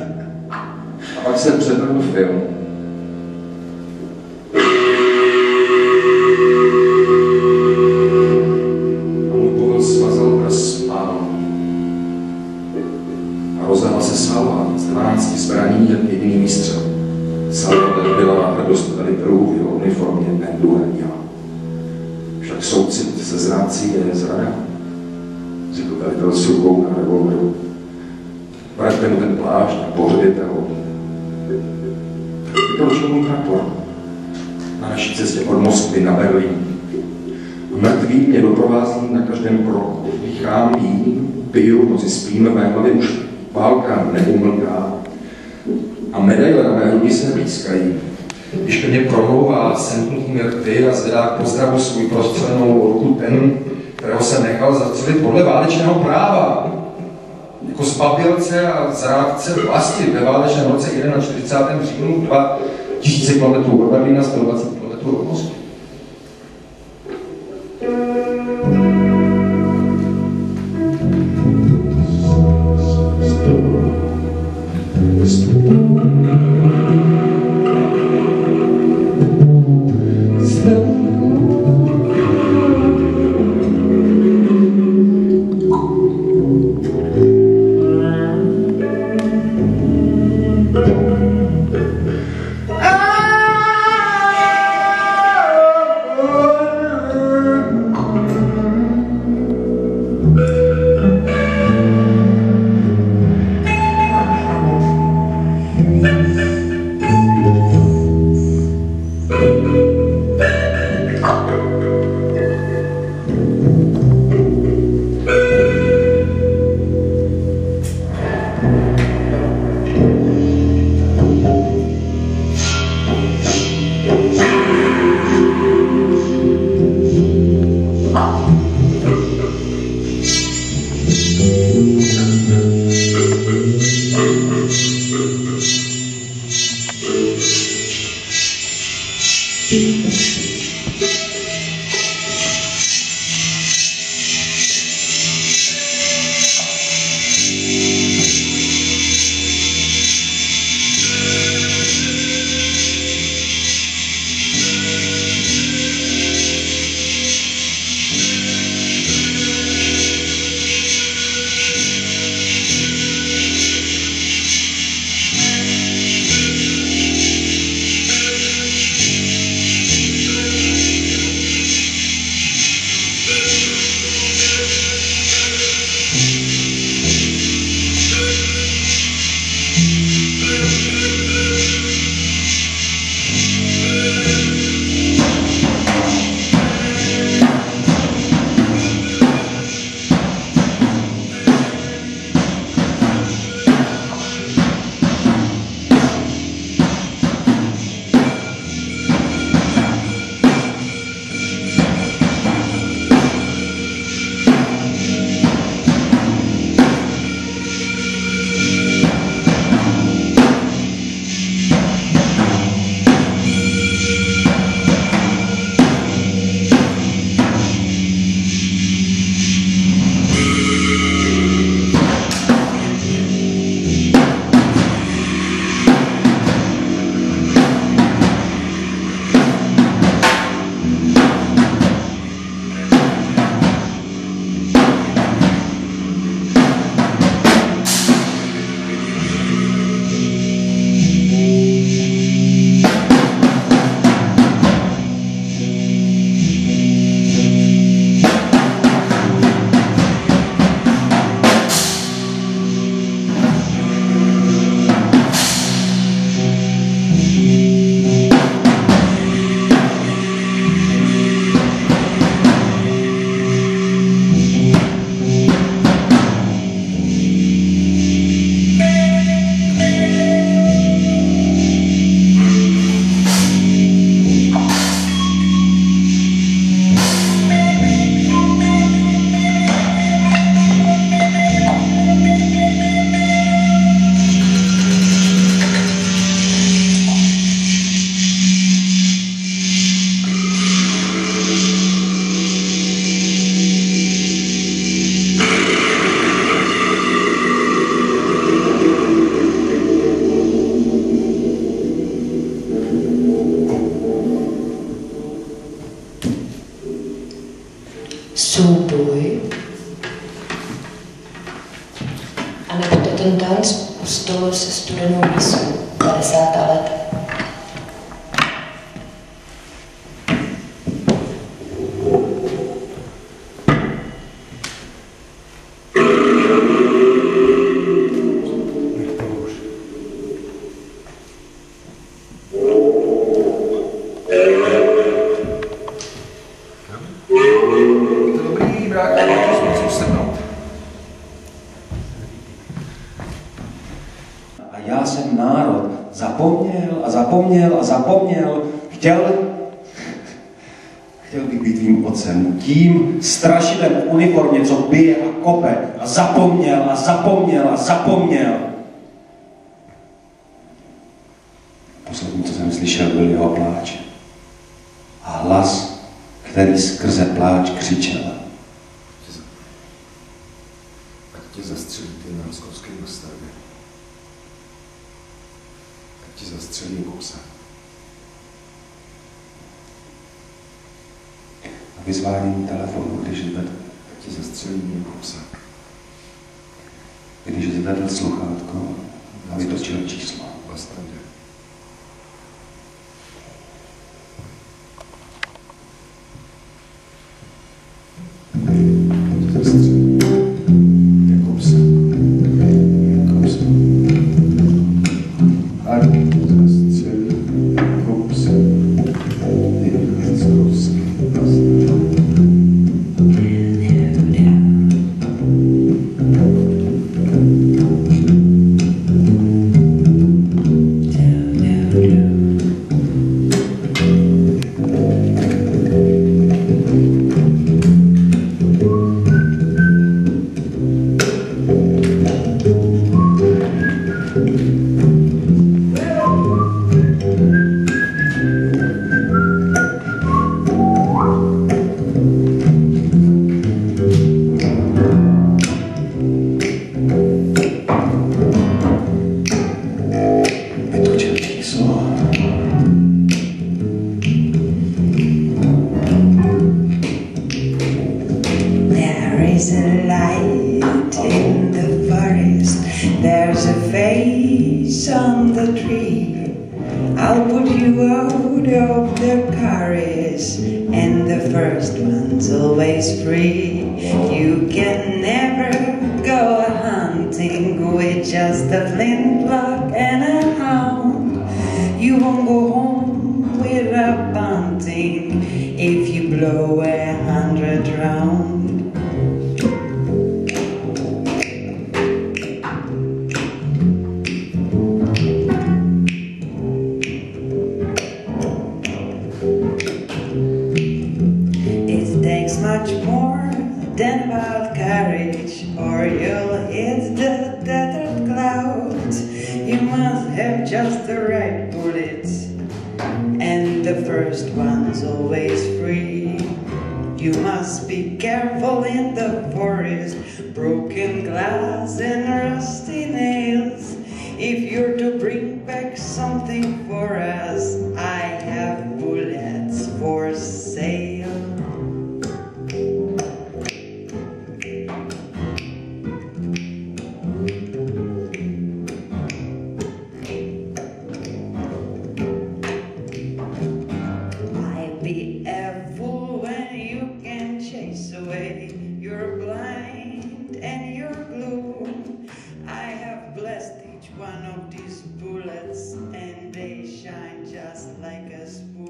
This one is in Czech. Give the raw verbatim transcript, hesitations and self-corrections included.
A pak jsem předvedl film. A můj povel smazal prst spál. A rozehla se salva z dvanácti zbraní jak jediný výstřel. Salva byla na hrdost velitelů v jeho uniformě Menduenia. Však soucit se zrácí je zrada, řekl velitel s rukou na revolveru. Vraťte mu ten plášť a pohřběte ho. Vykročil můj prapor na naší cestě od Moskvy na Berlín. Mrtví mě doprovází na každém kroku. Dýchám, jím, piju, noci spím, v mé hlavě už válka neumlká. A medaile na mé hrudi se blízkají. Když ke mně promlouvá semknutými rty a zvedá k pozdravu svůj prostřelenou ruku ten, kterého jsem nechal zastřelit podle válečného práva. Jako zbabělce a zrádce vlasti ve válečném roce čtyřicátém prvním říjnu dva tisíce kilometrů od Berlína, sto dvacet kilometrů od Moskvy. A nebo to ten tanc u stolu se studenou misou, padesátá let. Já jsem národ zapomněl a zapomněl a zapomněl. Chtěl, chtěl bych být tvým otcem, tím strašidlem v uniformě, co bije a kope. A zapomněl a zapomněl a zapomněl. Poslední, co jsem slyšel, byl jeho pláč. A hlas, který skrze pláč křičel. Ať tě zastřelí ty na moskovském ostrově. Ať tě zastřelí Kopsa. A vyzváním telefonu, když zvedl. Ať tě zastřelí Kopsa. Když zvedl sluchátko a vytočil číslo. Bastardě. There's a light in the forest, there's a face on the tree. I'll put you out of the chorus, and the first one's always free. You can never go hunting with just a flintlock and a hound. You won't go home with a bunting if you blow a hundred rounds. Much more than about courage, or you'll hit the tethered clouds. You must have just the right bullets, and the first one's always free. You must be careful in the forest, broken glass and rusty nails. If you're to bring back something for us, I have bullets for sale. Be a fool when you can chase away your blind and your gloom. I have blessed each one of these bullets, and they shine just like a spoon.